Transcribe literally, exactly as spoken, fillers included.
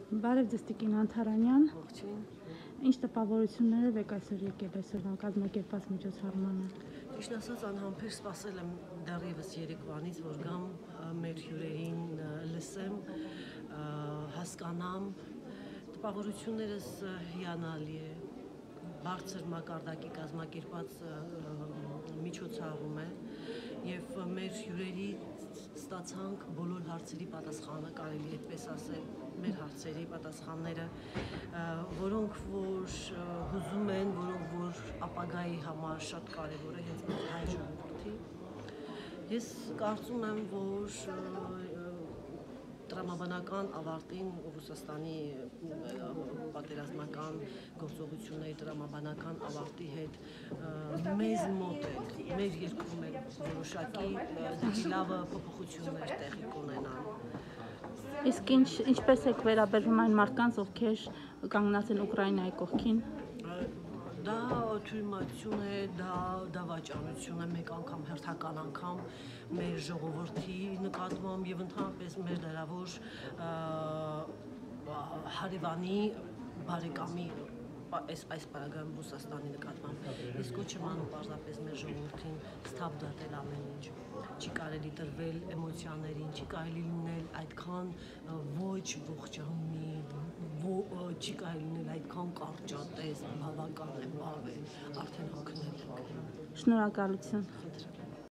Բարև ձեզ Տիկին Անթարանյան, ինչ տպավորություններով եք այսօր եկել այսօրվա կազմակերպված միջոցառմանը։ Ճիշտ ասած, անհամբեր սպասել եմ դեռևս երեկվանից, որ գամ մեր հյուրերին լսեմ, հասկանամ, տպավորություններս հիանալի է, բարձր մակարդակի կազմակերպված միջոցառում է եւ մեր հյուրերի ստացանք բոլոր հարցերի պատասխանը, կարելի է այդպես ասել, մեր հարցերի պատասխանները, որոնք որ հուզում են, որոնք որ ապագայի համար շատ կարևոր է հենց մեր հայ ժողովրդի։ Ես կարծում եմ, որ տրամաբանական ավարտին Ռուսաստանի պատերազմական գործողությունների տրամաբանական ավարտի հետ մեզ մոտ է, մեր երկրում է որոշակի լավը փոփոխություններ տեղի կունենան։ Իսկ ինչ, ինչպես եք վերաբերվում այն մարդկանց, ովքեր կանգնած են Ուկրաինայի կողքին։ Դա թույլտվություն է, դա դավաճանություն է, մեկ անգամ հերթական անգամ մեր ժողովրդի նկատմամբ եւ ընդհանրապես մեր լրավոր հարևանի բարեկամի այս այս պարագայում Ռուսաստանի նկատմամբ։ Ես կոչ եմ անում պարզապես մեր ժողովրդին սթափ դատել ամեն ինչ։ Չի կարելի տրվել էմոցիաներին, չի կարելի լինել այդքան ոչ ողջամի, չի կարելի լինել այդքան կարճատես, բավական է, բավ է, արդեն հոգնել ենք։ Շնորհակալություն։